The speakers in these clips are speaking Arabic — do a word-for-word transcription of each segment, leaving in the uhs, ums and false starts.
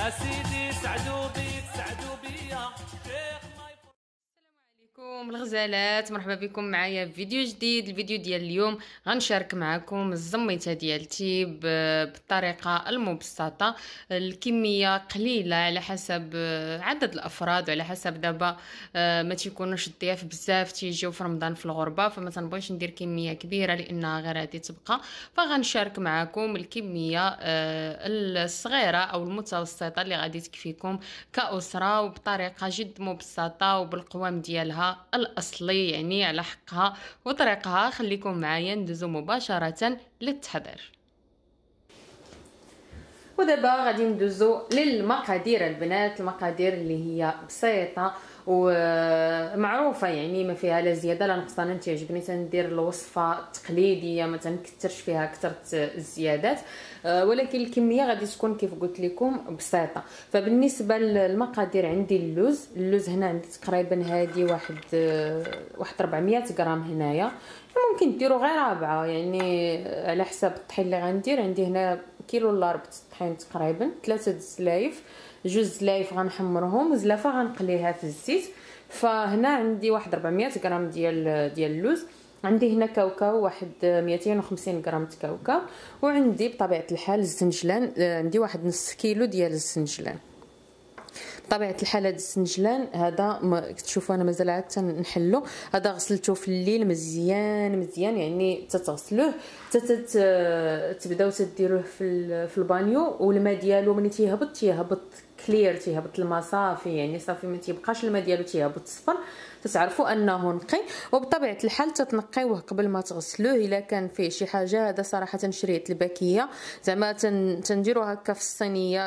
اسيدي سعدوا بيك سعدوا بيا شيخ. عليكم الغزالات، مرحبا بكم معايا في فيديو جديد. الفيديو ديال اليوم غنشارك معكم الزميته ديالتي بالطريقه المبسطه. الكميه قليله على حسب عدد الافراد وعلى حسب دابا ما تيكونوش الضياف بزاف تيجيو في رمضان في الغربه، فما تنبغيش ندير كميه كبيره لانها غير غادي تبقى. فغنشارك معكم الكميه الصغيره او المتوسطه اللي غادي تكفيكم كاسره وبطريقه جد مبسطه وبالقوام ديالها الاصلي، يعني على حقها وطريقها. خليكم معايا ندوزو مباشره للتحضير. ودابا غادي ندوزو للمقادير البنات، المقادير اللي هي بسيطه ومعروفه، يعني ما فيها لا زياده لا نقصان. انا تعجبني تندير الوصفه التقليديه، ما تنكثرش فيها كثره الزيادات، ولكن الكميه غادي تكون كيف قلت لكم بسيطه. فبالنسبه للمقادير عندي اللوز اللوز هنا عندي تقريبا هذه واحد واحد أربعمية غرام هنايا، ممكن ديروا غير ربعه يعني على حساب الطحين اللي غندير. عندي هنا كيلو الا ربع الطحين تقريبا، ثلاثه الزلايف، جوج زلايف غنحمرهم وزلافه غنقليها في الزيت. فهنا عندي واحد أربعمية غرام ديال ديال اللوز. عندي هنا كاوكاو واحد مئتين وخمسين غرام كاوكاو، وعندي بطبيعه الحال الزنجلان، عندي واحد نص كيلو ديال الزنجلان. بطبيعه الحال هذا السنجلان هذا كتشوفوا انا مازال عاد نحلو، هذا غسلته في الليل مزيان مزيان، يعني تتغسلوه تبداو تديروه في في البانيو، والماء ديالو ملي تيهبط تيهبط كلير، تيهبط الماء صافي، يعني صافي ما تيبقاش الماء ديالو تيهبط صفر، تتعرفوا انه نقي. وبطبيعه الحال تتنقيوه قبل ما تغسلوه الا كان فيه شي حاجه. هذا صراحه شريت الباكيه زعما تنديرو هكا في الصينيه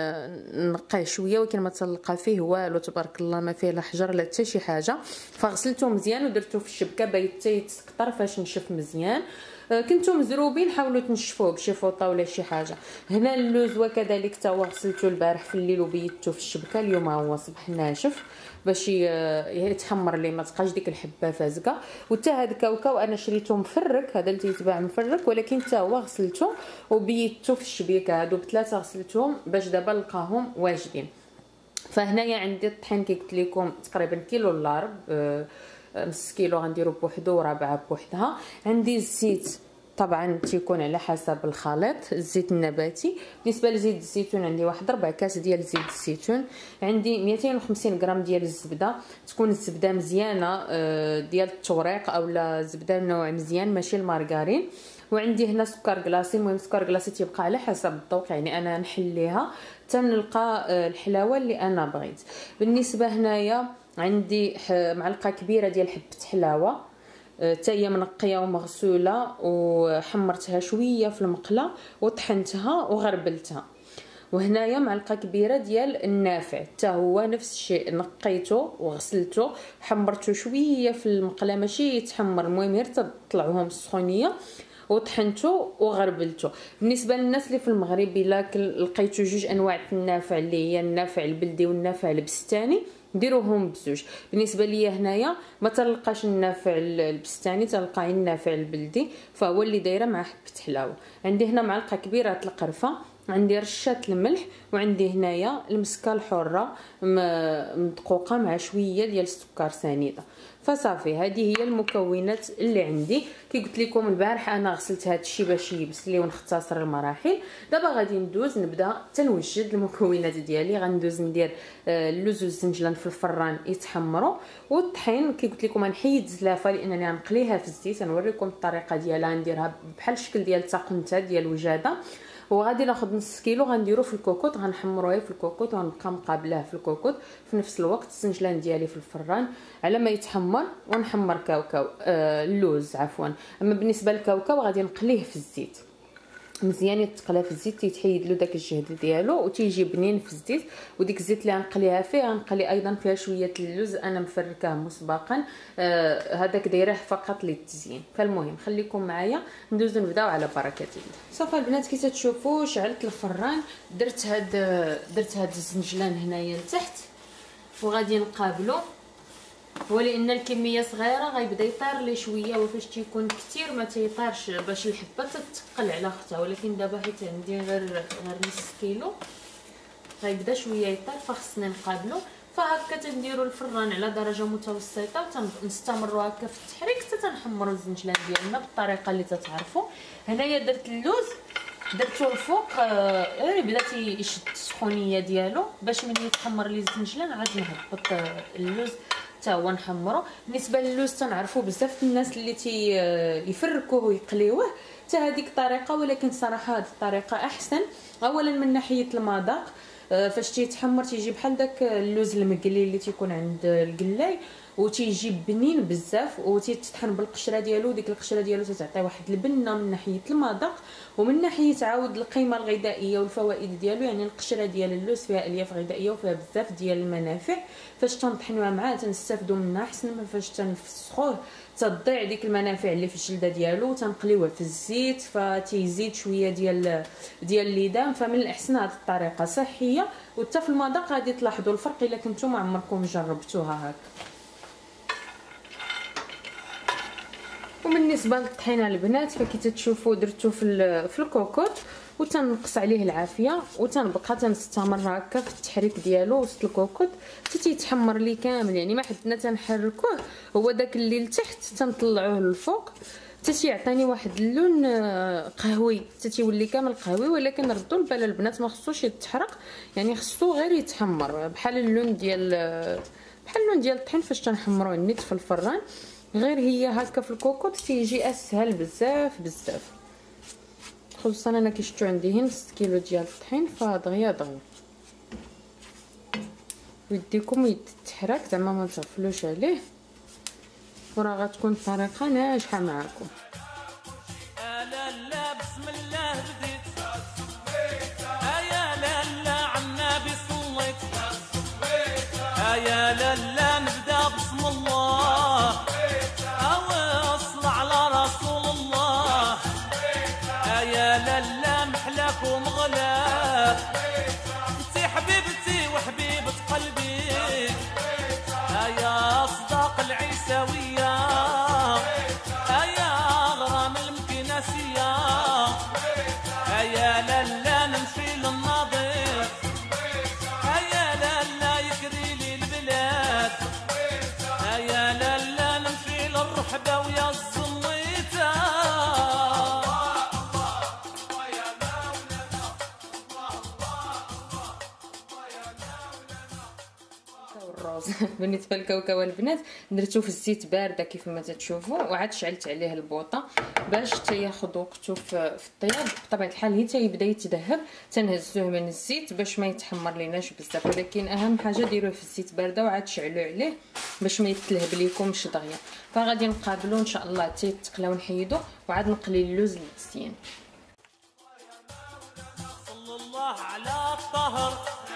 تنقيه شويه، ولكن ما تلقى فيه والو تبارك الله، ما فيه لا حجر لا حتى شي حاجه. فغسلته مزيان ودرته في الشبكه بايت يتسكطر فاش نشف مزيان. كنتو مزروبين حاولوا تنشفوه بشي فوطه ولا شي حاجه. هنا اللوز وكذلك تا هو غسلته البارح في الليل وبيتو في الشبكه، اليوم هو صبح ناشف باش يتحمر لي ما تبقاش ديك الحبه فازقه. وتا هذا الكاوكاو انا شريته مفرك، هذا اللي تيتباع مفرك، ولكن تا هو غسلته وبيتو في الشبيكه. هادو بثلاثه غسلتهم باش دابا نلقاهم واجدين. فهنايا عندي الطحين كي قلت لكم تقريبا كيلو الا ربع، نص كيلو غنديرو بوحدو وربعه بوحدها. عندي الزيت طبعا تيكون على حسب الخليط، الزيت النباتي. بالنسبه لزيت الزيتون عندي واحد ربع كاس ديال زيت الزيتون. عندي مئتين وخمسين غرام ديال الزبده، تكون الزبده مزيانه ديال التوريق اولا زبده نوع مزيان ماشي المارغرين. وعندي هنا سكر كلاصي، المهم سكر كلاصي تيبقى على حسب الذوق، يعني انا نحليها حتى نلقى الحلاوه اللي انا بغيت. بالنسبه هنايا عندي معلقه كبيره ديال حبه حلاوه، حتى هي منقيه ومغسوله وحمرتها شويه في المقله وطحنتها وغربلتها. وهنايا معلقه كبيره ديال النافع، حتى هو نفس الشيء، نقيته وغسلته حمرته شويه في المقله ماشي يتحمر، المهم غير تطلعوهم السخونيه وطحنته وغربلته. بالنسبه للناس اللي في المغرب الا لقيتو جوج انواع النافع اللي هي النافع البلدي والنافع البستاني ديروهم بزوج. بالنسبه ليا هنايا ما تلقاش النافع البستاني، تلقاي النافع البلدي، فهو اللي دايره مع حبه حلاوه. عندي هنا معلقه كبيره القرفه، عندي رشه الملح، وعندي هنايا المسكه الحره مدقوقه مع شويه ديال السكر سنيده. فصافي هذه هي المكونات اللي عندي. كي قلت لكم البارح انا غسلت هذا الشيء باش يبس لي ونختصر المراحل. دابا غادي ندوز نبدا تنوجد المكونات ديالي. غندوز ندير اللوز والزنجلان في الفران يتحمروا، والطحين كي قلت لكم غنحيد الزلافه لانني غنقليها في الزيت، نوريكم الطريقه ديالها. نديرها بحال الشكل ديال التاقنته ديال الوجاده. وغادي ناخذ نص كيلو غنديرو في الكوكوط، غنحمروه في الكوكوط ونبقى مقابلاه في الكوكوط. في نفس الوقت السنجلان ديالي في الفران على ما يتحمر، ونحمر كاوكاو آه اللوز عفوا. اما بالنسبه للكاوكاو غادي نقليه في الزيت مزيان، يتقلى في الزيت تيتحيد له داك الجهد ديالو وتيجي بنين في الزيت. وديك الزيت اللي غنقليها فيه غنقلي ايضا فيها شويه اللوز انا مفركاه مسبقا، آه هذاك دايره فقط للتزيين. فالمهم خليكم معايا ندوزو نبداو على بركه الله. صافي البنات كي تتشوفوا شعلت الفران، درت هاد درت هاد الزنجلان هنايا لتحت وغادي نقابلو، ولان الكميه صغيره غيبدا يطير لي شويه، وفاش تيكون كثير ما تيطيرش باش الحبه تتقل على اختها. ولكن دابا حيت عندي غير غير نص كيلو غيبدا شويه يطيب فخصنا نقابلو. فهكا تنديروا الفران على درجه متوسطه ونستمروا هكا في التحريك حتى تنحمروا الزنجلان ديالنا بالطريقه اللي تتعرفوا. هنايا درت اللوز درتو الفوق غير آه بدا تيشد السخونيه ديالو باش ملي يتحمر لي الزنجلان عاد نهبط اللوز حتى هو نحمرو. بالنسبه للوز تنعرفوا بزاف الناس اللي تي يفركوه ويقليوه حتى هذيك الطريقه، ولكن صراحه هذه الطريقه احسن. اولا من ناحيه المذاق فاش تيتحمر تيجي بحال داك اللوز المقلي اللي تيكون عند القلاي وتيجي بنين بزاف وتيتطحن بالقشره ديالو. ديك القشره ديالو تتعطي واحد البنه من ناحيه المذاق ومن ناحيه عاود القيمه الغذائيه والفوائد ديالو. يعني القشره ديال اللوز فيها الياف غذائيه وفيها بزاف ديال المنافع، فاش تنطحنوها معاه تنستافدوا منها احسن من فاش تنفسخوه تضيع ديك المنافع اللي في الجلده ديالو. تنقليوه في الزيت فتيزيد شويه ديال ديال الليدام. فمن الاحسن هذه الطريقه صحيه وحتى في المذاق غادي تلاحظوا الفرق الا كنتو ما عمركم جربتوها هكا. وبالنسبه للطحينه البنات فكي تتشوفوا درتو في في الكوكوط وتنقص عليه العافيه وتنبقى تنستمر هكا في التحريك ديالو وسط الكوكوط حتى تيتحمر لي كامل. يعني ما حدنا تنحركوه هو داك اللي لتحت تنطلعوه للفوق حتى تيعطيني واحد اللون قهوي حتى تيولي كامل قهوي. ولكن ردوا البال البنات ما خصوش يتحرق، يعني خصو غير يتحمر بحال اللون ديال بحال اللون ديال الطحين فاش تنحمروه نيت في الفران. غير هي هكا في الكوكوط تيجي اسهل بزاف بزاف، خصوصا انا كي شفتو عندي هنا نص كيلو ديال الطحين فدغيا دغيا. ويديكم يتحرك زعما ما تغفلوش عليه وراه غتكون الطريقه ناجحه معكم. لا لا بسم الله بديت يا لا لا عالنبي صليت يا لا لا نبدا بسم الله واصل على رسول الله يا لا لا محلاك ومغلاك انتي حبيبتي وحبيبة قلبي يا اصداق العيساوية يا غرام المكناسية يا لا لا نمشي للناظر يا لا لا يكري لي البلاد يا لا لا نمشي للرحبة ويا الزميتة بالنسبه للكاوكاو البنات درتو في الزيت بارده كيف ما تتشوفوا وعاد شعلت عليه البوطه باش تياخذ وقته في الطياب. بطبيعه الحال هي تيبدا يتذهب تنهزوه من الزيت باش ما يتحمر ليناش بزاف، ولكن اهم حاجه ديروه في الزيت بارده وعاد شعلوا عليه باش ما يتلهب ليكمش دغيا. فغادي نقابلو ان شاء الله حتى يتقلى ونحيدو وعاد نقلي اللوز المزيان. صلى الله على الطهر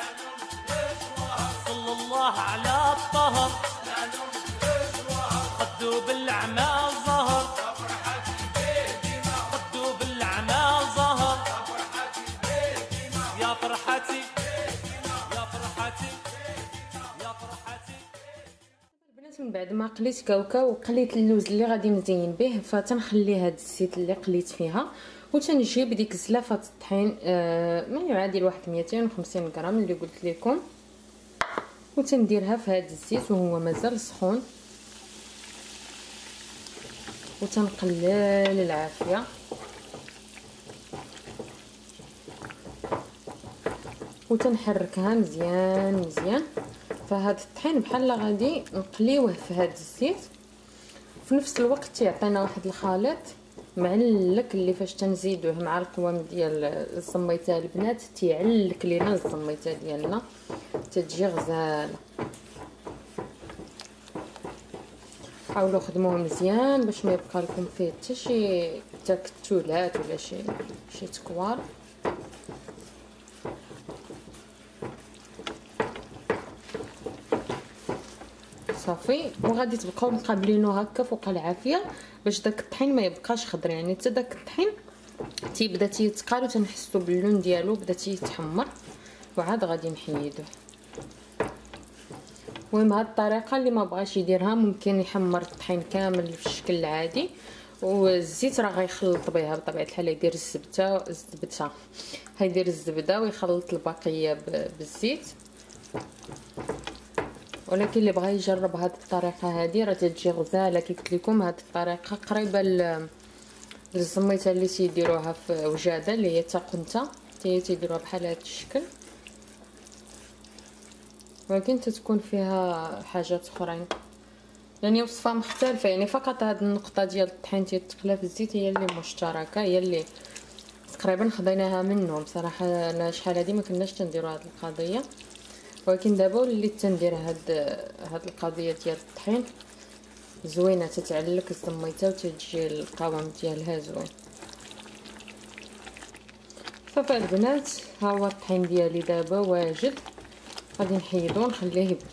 صلى الله على الطهر خدوا بالعمى ظهر خدوا بالعمى ظهر يا فرحتي يا فرحتي يا فرحتي. البنات من بعد ما قليت كاوكاو وقليت اللوز اللي غادي نزين به فتنخلي هاد الزيت اللي قليت فيها وتنجيب ديك زلافه الطحين آه ما يعادل واحد مئتين وخمسين غرام اللي قلت لكم وتنديرها في هذا الزيت وهو مازال سخون وتنقلل العافيه وتنحركها مزيان مزيان. فهاد الطحين بحال غادي نقليوه في هذا الزيت في نفس الوقت تيعطينا واحد الخليط معلك اللي فاش تنزيدوه مع القوام ديال الزميته البنات تيعلك لينا الزميته ديالنا تتجي غزاله. حاولوا خدموه مزيان باش ما يبقى لكم فيه حتى شي تكتلات ولا شي شي تكوار. صافي وغادي تبقاو مقابلينو هكا فوق العافيه باش داك الطحين ما يبقاش خضر، يعني حتى داك الطحين تيبدا تيتقال وتنحسوا باللون ديالو بدا تيتحمر وعاد غادي نحيدوه. المهم هاد الطريقه اللي ما بغاش يديرها ممكن يحمر الطحين كامل في الشكل العادي والزيت راه غيخلط بها بطبيعه الحال، يدير الزبده الزبده هيدير الزبده ويخلط البقيه بالزيت. ولكن اللي بغى يجرب هذه الطريقه هذه راه تجي غزاله. كي قلت لكم هذه الطريقه قريبه للزميته اللي تيديروها في وجاده اللي هي تاقنته، حتى تيديروها بحال هذا الشكل، ولكن تتكون فيها حاجات اخرين، يعني وصفه مختلفه. يعني فقط هذه النقطه ديال الطحين ديال التقله في الزيت هي اللي مشتركه، هي اللي تقريبا خديناها منهم. بصراحه انا شحال هذه ما كناش تنديروا هذه القضيه، ولكن دابا وليت تندير هاد هاد القضيه ديال الطحين زوينه، تتعلك الزميته وتجي القوام ديالها زوين. صافي البنات، ها هو الطحين ديالي دابا واجد، غادي نحيدو ونخليه يبرد.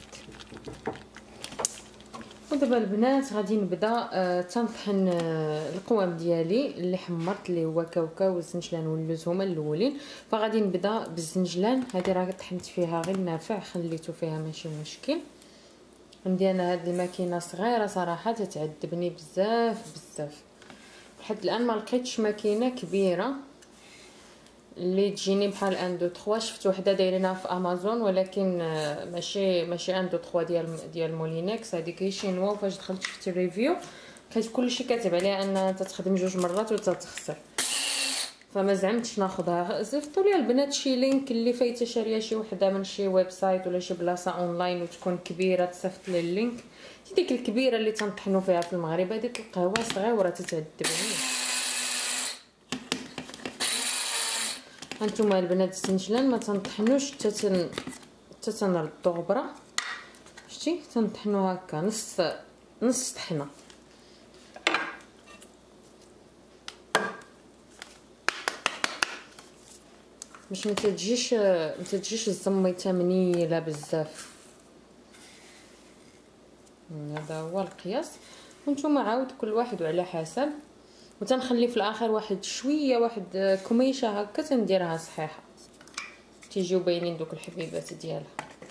ودابا البنات غادي نبدا آه تنطحن آه القوام ديالي اللي حمرت اللي هو كاوكاو والزنجلان واللوز هما الاولين. فغادي نبدا بالزنجلان، هذه راه طحنت فيها غير نافع، خليته فيها ماشي مشكل. عندي انا هذه الماكينه صغيره صراحه تتعذبني بزاف بزاف، لحد الان ما لقيتش ماكينه كبيره اللي تجيني بحال ان دو ثلاثة. شفت وحده دايرينها في امازون، ولكن ماشي ماشي ان دو ثلاثة ديال ديال مولينكس، هذيك هي شينوا. فاش دخلت شفت الريفيو لقيت كلشي كاتب عليها انها تتخدم جوج مرات وتتخسر، فما زعمتش ناخذها. صيفطوا لي البنات شي لينك اللي فايته شاريه شي وحده من شي ويب سايت ولا شي بلاصه اونلاين وتكون كبيره، تصيفط لي اللينك. ديك الكبيره اللي تنطحنوا فيها في المغرب، هذيك القهوه صغيره تتعذبني. هانتوما البنات الزنجلان ما تنطحنوش حتى حتى تنردو غبره، شتي تنطحنو هكا نص نص طحنه. باش ما تجيش ما تجيش الزميته منيله بزاف. هذا هو القياس، وانتم عاود كل واحد وعلى حسب. وتنخلي في الاخر واحد شويه واحد كميشه هكا تنديرها صحيحه، تيجيو باينين دوك الحبيبات ديالها.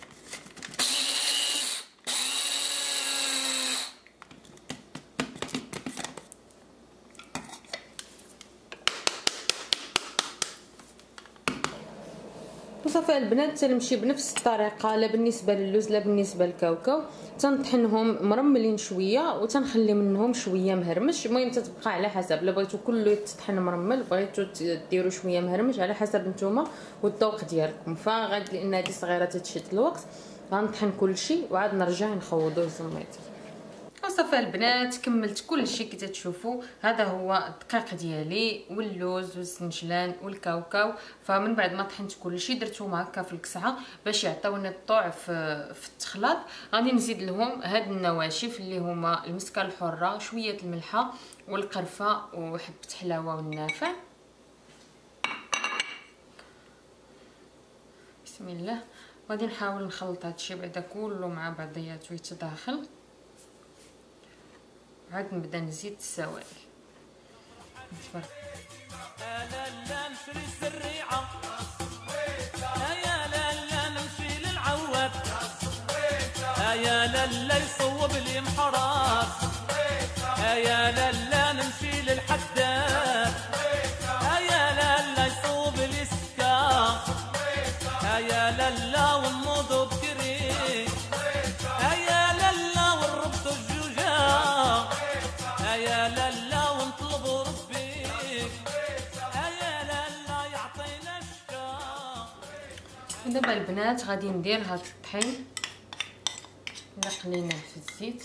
وصافي البنات تنمشي بنفس الطريقه، لا بالنسبه للوز لا بالنسبه للكاوكاو، تنطحنهم مرملين شويه وتنخلي منهم شويه مهرمش. المهم تتبقى على حسب، لا بغيتو كله يتطحن مرمل بغيتو ديروا شويه مهرمش، على حسب نتوما والذوق ديالكم. فغاد لان هذه صغيره تتشد الوقت غنطحن كلشي وعاد نرجع نخوضوا الزميته. وصافي البنات كملت كلشي كي تشوفوا. هذا هو الدقيق ديالي واللوز والزنجلان والكاوكاو. فمن بعد ما طحنت كلشي درتهم هكا في الكسعه باش يعطيوني الطوع في في التخلاط. غادي نزيد لهم هاد النواشف اللي هما المسكه الحره، شويه الملحه والقرفه وحبه حلاوه والنافع. بسم الله. غادي نحاول نخلط هادشي بعدا كله مع بعضياتو يتداخل، عاد نبدا نزيد السوائل. لا لا نشري الزريعه، يا لا لا نمشي للعواد، يا لا لا يصوب لي محراس، يا لا لا نمشي للحداد، يا لا لا يصوب لي سكا، يا لا لا ونوضو بكري، يا لا لا ونربطو الجوجه، يا لالا ونطلبوا ربي، يا لالا يعطينا شكا. دابا البنات غادي ندير هاد الطحين اللي قليناه في الزيت.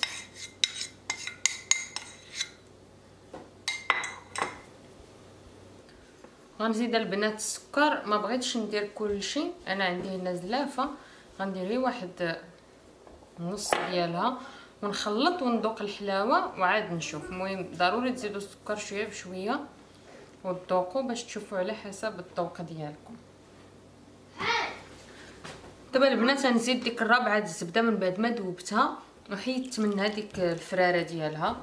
غنزيد البنات السكر، ما بغيتش ندير كلشي، انا عندي هنا زلافه غندير غير واحد نص ديالها ونخلط وندوق الحلاوه وعاد نشوف. المهم ضروري تزيدوا السكر شويه بشويه وتذوقوا باش تشوفوا على حسب الذوق ديالكم. دابا البنات غنزيد ديك الربعه د الزبده من بعد ما ذوبتها وحيدت منها ديك الفراره ديالها.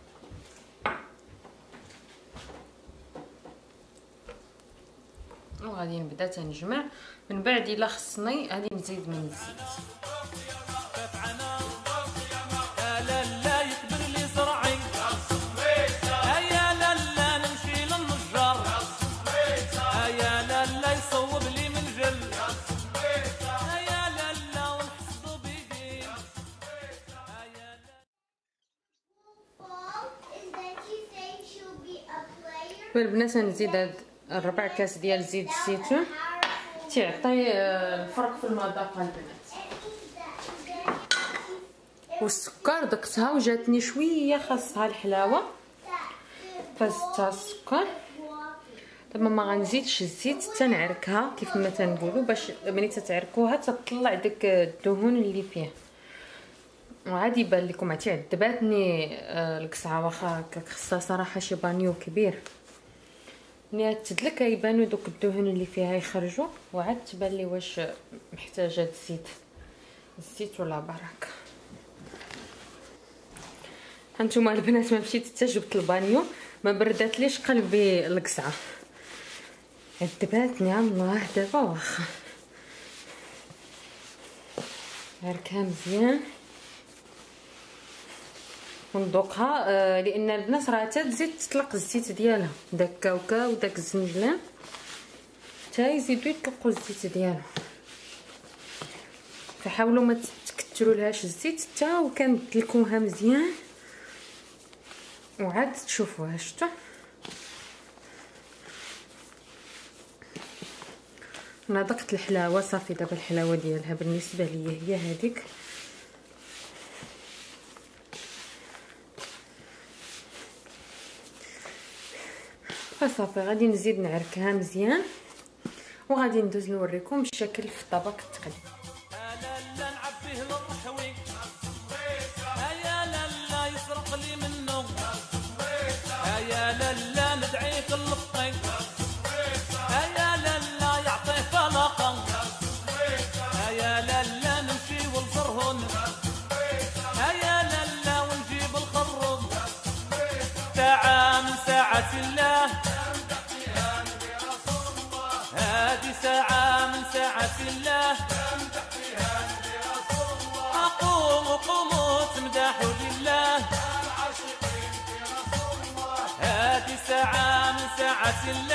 وغادي نبدا تنجمع. من بعد الا خصني غادي نزيد من الزيت. لا لا يكبر لي زرعي، يا البنات نزيد هاد ربع كاس ديال زيت الزيتون تيعطي الفرق في المذاق البنات. والسكر دقتها وجاتني شويه خاصها الحلاوه فزتها السكر. دابا ما غنزيدش الزيت حتى نعركها كيف ما تنقولوا، باش ملي تتعركوها تطلع داك الدهون اللي فيها. وعادي يبان لكم عرفتي عذباتني القصعه واخا هكاك خصها صراحه شي بانيو كبير. ملي تدلك يبانوا دوك الدهون اللي فيها يخرجوا وعاد تبان لي واش محتاجه الزيت الزيت ولا بركه. هانتوما البنات ما مشيت حتى جبت البانيو ما برداتليش قلبي القصعه عذباتني الله. دابا واخا عركها مزيان وندوقها آه لان البنات راه حتى تزيد تطلق الزيت ديالها، داك الكاوكاو وداك الزنجلان حتى يزيدوا يطلقوا الزيت ديالهم. فحاولوا ما تكثروا لهاش الزيت حتى وكندلكوها مزيان وعاد تشوفوها. شفتوا انا ذقت الحلاوه صافي. دابا الحلاوه ديالها بالنسبه ليا هي هذيك. صافي غادي نزيد نعركها مزيان وغادي ندوز نوريكم الشكل في الطبق التقليدي. لا نعبيه للرحوي هيا لا يسرق لي منه هيا لا ندعيك اللقي هيا لا يعطيه فلقه هيا لا نمشي والزرهن هيا لا ونجيب الخروج ساعة من ساعة الله هذه ساعة من ساعة الله أقوم قوموا تمدحوا لله هذه ساعة من ساعة الله